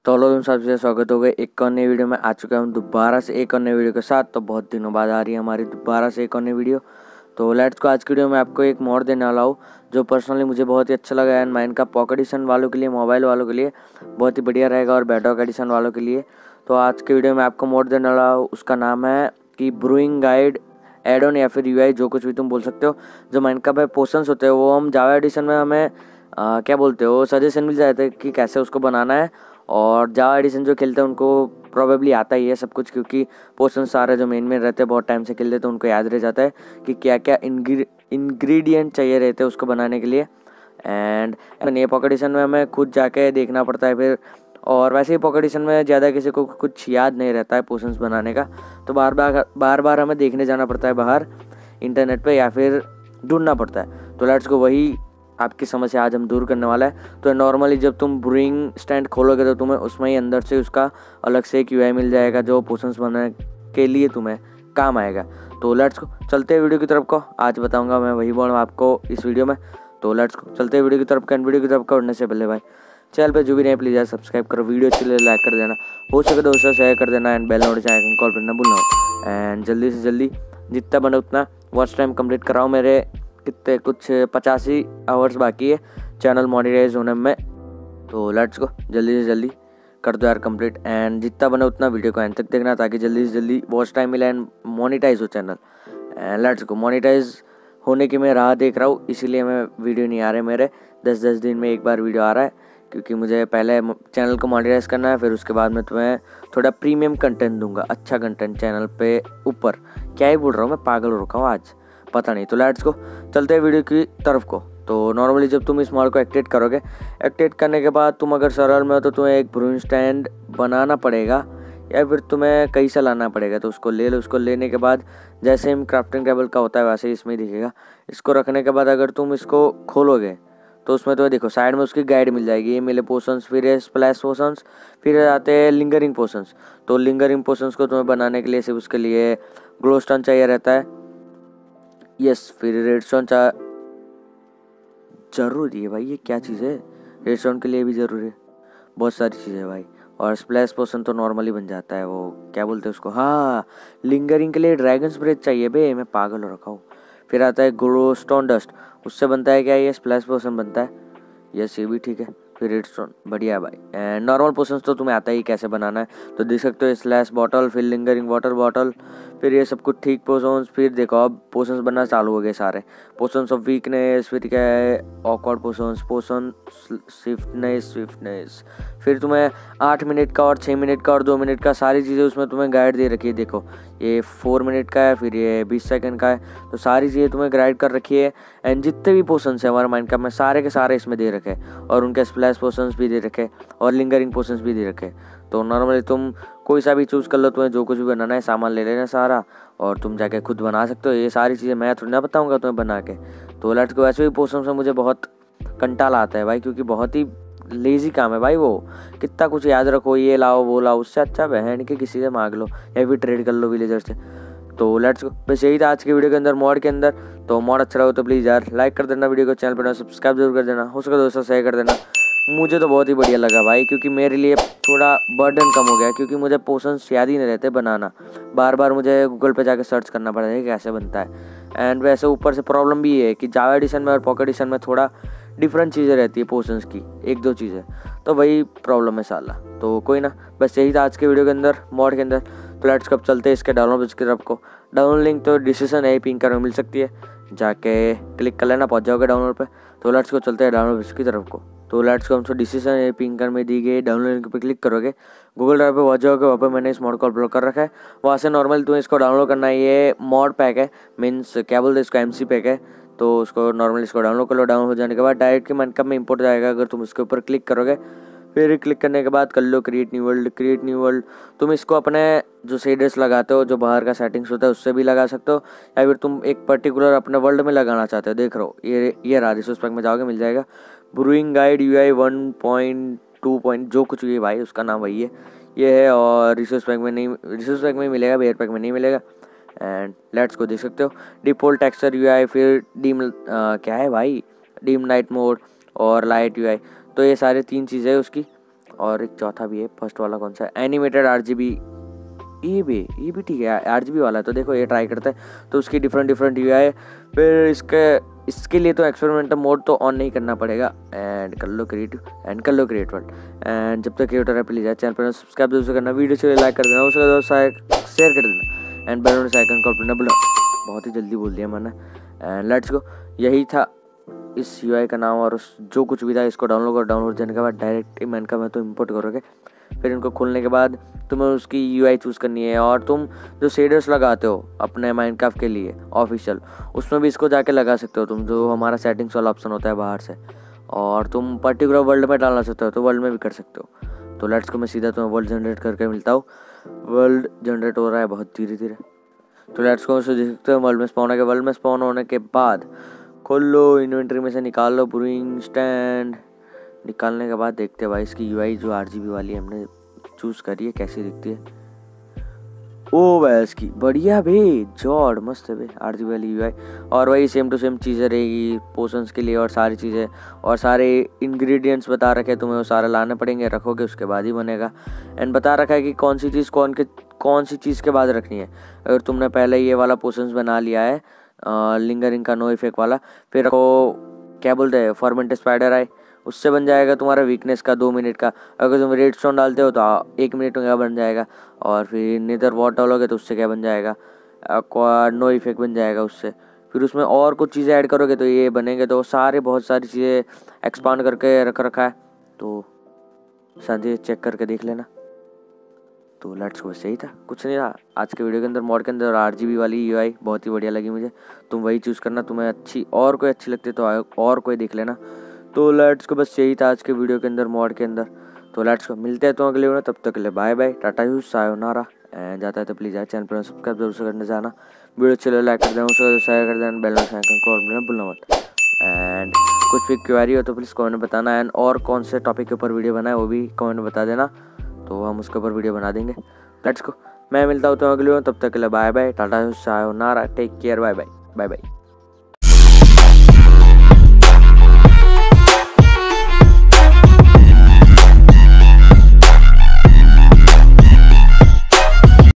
तो हेलो तुम सबसे स्वागत हो गया एक और नई वीडियो में। आ चुका हूँ दोबारा से एक और नई वीडियो के साथ। तो बहुत दिनों बाद आ रही है हमारी दोबारा से एक और नई वीडियो। तो लेट्स को आज की वीडियो में आपको एक मोड देने वाला हूँ जो पर्सनली मुझे बहुत ही अच्छा लगा एंड माइंड का पॉकेट एडिशन वालों के लिए, मोबाइल वालों के लिए बहुत ही बढ़िया रहेगा और बेडॉक एडिशन वालों के लिए। तो आज की वीडियो में आपको मोड देने वाला हूँ, उसका नाम है कि ब्रूइंग गाइड एड ऑन या फिर यूआई, जो कुछ भी तुम बोल सकते हो। जो माइंड का पोर्शंस होते हैं वो हम जावा एडिशन में हमें क्या बोलते हो सजेशन मिल जाते हैं कि कैसे उसको बनाना है। और जावा एडिशन जो खेलते हैं उनको प्रोबेबली आता ही है सब कुछ, क्योंकि पोर्शन सारे जो मेन रहते हैं बहुत टाइम से खेलते हैं तो उनको याद रह जाता है कि क्या क्या इंग्रेडिएंट चाहिए रहते हैं उसको बनाने के लिए। एंड ये पॉकेट एडिशन में हमें खुद जाके देखना पड़ता है फिर। और वैसे ही पॉकेट एडिशन में ज़्यादा किसी को कुछ याद नहीं रहता है पोर्शंस बनाने का, तो बार बार हमें देखने जाना पड़ता है बाहर इंटरनेट पे या फिर ढूंढना पड़ता है। तो लेट्स को वही आपकी समस्या आज हम दूर करने वाला है। तो नॉर्मली जब तुम ब्रूइंग स्टैंड खोलोगे तो तुम्हें उसमें ही अंदर से उसका अलग से एक यूआई मिल जाएगा जो पोर्शंस बनाने के लिए तुम्हें काम आएगा। तो लेट्स को चलते हैं वीडियो की तरफ को। आज बताऊंगा मैं वही बोल आपको इस वीडियो में। तो लेट्स को चलते हैं वीडियो की तरफ। वीडियो की तरफ का उड़ने से पहले भाई चैनल पे जो भी नहीं प्लीज़ यार सब्सक्राइब करो, वीडियो अच्छी लगे लाइक कर देना, हो सके दोस्तों शेयर कर देना and bell notification icon call करना भूलना। एंड जल्दी से जल्दी जितना बने उतना वॉच टाइम कंप्लीट कराओ। मेरे कितने कुछ 85 आवर्स बाकी है चैनल मोनेटाइज होने में। तो लेट्स को जल्दी से जल्दी कर दो यार कंप्लीट एंड जितना बने उतना वीडियो को एंड तक देखना ताकि जल्दी से जल्दी वॉच टाइम मिले एंड मोनेटाइज हो चैनल। एंड लेट्स को मोनेटाइज होने की मैं राह देख रहा हूँ, इसीलिए मैं वीडियो नहीं आ रहे मेरे 10-10 दिन में एक बार वीडियो आ रहा है, क्योंकि मुझे पहले चैनल को मोनेटाइज करना है, फिर उसके बाद मैं तुम्हें थोड़ा प्रीमियम कंटेंट दूंगा, अच्छा कंटेंट चैनल पे ऊपर। क्या ही बोल रहा हूँ मैं, पागल हो रखा हूँ आज, पता नहीं। तो लेट्स को चलते हैं वीडियो की तरफ को। तो नॉर्मली जब तुम इस मॉड को एक्टिवेट करोगे, एक्टिवेट करने के बाद तुम अगर सरल में हो तो तुम्हें एक ब्रूइंग स्टैंड बनाना पड़ेगा या फिर तुम्हें कहीं से लाना पड़ेगा। तो उसको ले लो। उसको लेने के बाद जैसे हम क्राफ्टिंग टेबल का होता है वैसे ही इसमें दिखेगा। इसको रखने के बाद अगर तुम इसको खोलोगे तो उसमें तुम्हें देखो साइड में उसकी गाइड मिल जाएगी। ये मिले पोर्शंस, फिर ये स्प्लैश पोर्शंस, फिर आते हैं लिंगरिंग पोर्शंस। तो लिंगरिंग पोर्शंस को तुम्हें बनाने के लिए सिर्फ उसके लिए ग्लोस्टोन चाहिए रहता है। यस, फिर रेडस्टोन जरूरी है भाई। ये क्या चीज़ है, रेडस्टोन के लिए भी ज़रूरी है, बहुत सारी चीज़ें है भाई। और स्प्लैश पोशन तो नॉर्मली बन जाता है, वो क्या बोलते हैं उसको, हाँ लिंगरिंग के लिए ड्रैगन्स ब्रेथ चाहिए बे, मैं पागल हो रखा हूँ। फिर आता है ग्लोस्टोन डस्ट, उससे बनता है क्या, ये स्प्लैश पोशन बनता है। यस ये भी ठीक है। फिर रेडस्टोन बढ़िया है भाई। एंड नॉर्मल पोशंस तो तुम्हें आता ही कैसे बनाना है, तो देख सकते हो स्लैश बॉटल, फिर लिंगरिंग वाटर बॉटल, फिर ये सब कुछ ठीक पोशंस। फिर देखो अब पोशंस बनना चालू हो गए सारे। पोशंस ऑफ वीकनेस, फिर क्या है ऑकवर्ड पोशंस, पोशन स्विफ्टनेस। फिर तुम्हें 8 मिनट का और 6 मिनट का और 2 मिनट का सारी चीज़ें उसमें तुम्हें गाइड दे रखी है। देखो ये 4 मिनट का है, फिर ये 20 सेकंड का है, तो सारी चीज़ें तुम्हें गाइड कर रखी है। एंड जितने भी पोशंस है हमारे माइंड का में सारे के सारे इसमें दे रखे और उनके स्प्लैश पोशंस भी दे रखे और लिंगरिंग पोशंस भी दे रखे। तो नॉर्मली तुम कोई सा भी चूज़ कर लो, तुम्हें जो कुछ भी बनाना है सामान ले लेना सारा और तुम जाके खुद बना सकते हो। ये सारी चीज़ें मैं थोड़ी ना बताऊँगा तुम्हें बना के। तो लेट्स को वैसे भी पोशंस से मुझे बहुत कंटाला आता है भाई, क्योंकि बहुत ही लेजी काम है भाई। वो कितना कुछ याद रखो, ये लाओ वो लाओ, उससे अच्छा बहन के किसी से मांग लो या फिर ट्रेड कर लो विलेजर से। तो लेट्स गो, बस यही था आज की वीडियो के अंदर मॉड के अंदर। तो मॉड अच्छा लगा तो प्लीज़ यार लाइक कर देना वीडियो को, चैनल पर सब्सक्राइब जरूर कर देना, हो सके दोस्तों शेयर कर देना। मुझे तो बहुत ही बढ़िया लगा भाई, क्योंकि मेरे लिए थोड़ा बर्डन कम हो गया, क्योंकि मुझे पोर्शंस याद ही नहीं रहते बनाना, बार बार मुझे गूगल पे जाके सर्च करना पड़ता है कैसे बनता है। एंड वैसे ऊपर से प्रॉब्लम भी ये है कि जावा एडिशन में और पॉकेट एडिशन में थोड़ा डिफरेंट चीज़ें रहती है पोर्शंस की, 1-2 चीज़ें, तो वही प्रॉब्लम है साला। तो कोई ना, बस यही था आज के वीडियो के अंदर मॉड के अंदर। तो लेट्स कब चलते हैं इसके डाउनलोड की तरफ को। डाउनलोड लिंक तो डिस्क्रिप्शन है, पिन कर मिल सकती है, जाके क्लिक कर लेना, पहुंच जाओगे डाउनलोड पे। तो लेट्स को चलते हैं डाउनलोड की तरफ को। तो लेट्स को हमसे डिस्क्रिप्शन है पिन कर में दी गई डाउनलोड लिंक पे क्लिक करोगे, गूगल ड्राइव पे पहुंच जाओगे। वहाँ पे मैंने इस मॉड को अपलोड कर रखा है, वहाँ से नॉर्मली तुम्हें इसको डाउनलोड करना है। ये मॉड पैक है, मीन्स क्या बोलते हैं इसको, MC पैक है। तो उसको नॉर्मली इसको डाउनलोड कर लो। डाउनलोड हो जाने के बाद डायरेक्ट के माइनक्राफ्ट में इंपोर्ट जाएगा। अगर तुम इसके ऊपर क्लिक करोगे, फिर क्लिक करने के बाद कर लो create new world. Create new world तुम इसको अपने जो शेडर्स लगाते हो, जो बाहर का सेटिंग्स होता है उससे भी लगा सकते हो, या फिर तुम एक पर्टिकुलर अपने वर्ल्ड में लगाना चाहते हो। देख रहे हो ये रहा, रिसोर्स पैक में जाओगे मिल जाएगा ब्रूइंग गाइड UI 1.2 जो कुछ भी है भाई उसका नाम वही है, ये है। और रिसोर्स पैक में नहीं, रिसोर्स पैक में मिलेगा, बेयर पैक में नहीं मिलेगा। एंड लेट्स को देख सकते हो डिफॉल्ट टेक्सचर UI, फिर डीम क्या है भाई, डीम नाइट मोड और लाइट UI। तो ये सारे 3 चीज़ें उसकी। और एक चौथा भी है, फर्स्ट वाला कौन सा है, एनिमेटेड RGB, ये भी ठीक है, RGB वाला है। तो देखो ये ट्राई करते हैं। तो उसकी डिफरेंट UI है। फिर इसके लिए तो एक्सपेरिमेंटल मोड तो ऑन नहीं करना पड़ेगा, एंड कर लो क्रिएट वर्ल्ड। एंड जब तक क्रिएटर है प्लीज़ चैनल पर सब्सक्राइब जरूर करना, वीडियो से लाइक कर देना, उसके बाद शेयर कर देना, एंड बेल आइकन को अपना बुला, बहुत ही जल्दी बोल दिया मैंने। एंड लेट्स गो, यही था इस UI का नाम, और जो कुछ भी था इसको डाउनलोड करने के बाद डायरेक्ट मैन का मैं तो इंपोर्ट करोगे। फिर इनको खोलने के बाद तुम्हें उसकी UI चूज़ करनी है, और तुम जो शेडर्स लगाते हो अपने माइनक्राफ्ट के लिए ऑफिशियल, उसमें भी इसको जाके लगा सकते हो तुम, जो हमारा सेटिंग्स वाला ऑप्शन होता है बाहर से, और तुम पर्टिकुलर वर्ल्ड में डालना सकते हो तो वर्ल्ड में भी कर सकते हो। तो लेट्स को मैं सीधा तुम्हें वर्ल्ड जनरेट करके मिलता हूँ। वर्ल्ड जनरेट हो रहा है बहुत धीरे। तो लेट्स को देख सकते हो वर्ल्ड में स्पॉन होने के बाद खोल लो, इन्वेंट्री में से निकाल लो ब्रूइंग स्टैंड। निकालने के बाद देखते हैं भाई इसकी UI जो RGB वाली हमने चूज़ करी है कैसी दिखती है। ओ भाई इसकी बढ़िया भी जॉड मस्त है भाई RGB वाली UI। और वही सेम टू सेम चीज़ें रहेगी पोशंस के लिए, और सारी चीज़ें और सारे इंग्रेडिएंट्स बता रखे, तुम्हें वो सारा लाने पड़ेंगे, रखोगे उसके बाद ही बनेगा। एंड बता रखा है कि कौन सी चीज़ कौन सी चीज़ के बाद रखनी है। अगर तुमने पहले ये वाला पोशंस बना लिया है लिंगरिंग का नो इफेक्ट वाला, फिर रखो क्या बोलते हैं फॉर्मेंट स्पाइडर आई, उससे बन जाएगा तुम्हारा वीकनेस का 2 मिनट का। अगर तुम रेड स्टोन डालते हो तो 1 मिनट में क्या बन जाएगा। और फिर नेदर वॉट डालोगे तो उससे क्या बन जाएगा, नो इफेक्ट बन जाएगा उससे। फिर उसमें और कुछ चीज़ें ऐड करोगे तो ये बनेंगे। तो बहुत सारी चीज़ें एक्सपांड करके रखा है, तो साथ चेक करके देख लेना। तो लेट्स को बस यही था, कुछ नहीं था आज के वीडियो के अंदर। मॉड के अंदर RGB वाली UI बहुत ही बढ़िया लगी मुझे, तुम वही चूज़ करना। तुम्हें अच्छी और कोई अच्छी लगती तो और कोई देख लेना। तो लेट्स को बस यही था आज के वीडियो के अंदर मॉड के अंदर। तो लेट्स को मिलते हैं तो अगले वीडियो, तब तक के लिए बाय बाय, टाटा यू सायोनारा। एंड जाता है तो प्लीज़ चैनल पर सब्सक्राइब जरूर से करने जाना, वीडियो चलो लाइक कर देना, उसको शेयर कर देना, बेल आइकन को ऑन भूलना मत। एंड कुछ भी क्वेरी हो तो प्लीज़ कमेंट में बताना, एंड और कौन से टॉपिक के ऊपर वीडियो बनाए वो भी कमेंट में बता देना, तो हम उसके ऊपर वीडियो बना देंगे। लेट्स को मैं मिलता हूँ तो अगले वीडियो, तब तक के लिए बाय बाय, टाटा सायोनारा, टेक केयर, बाय बाय।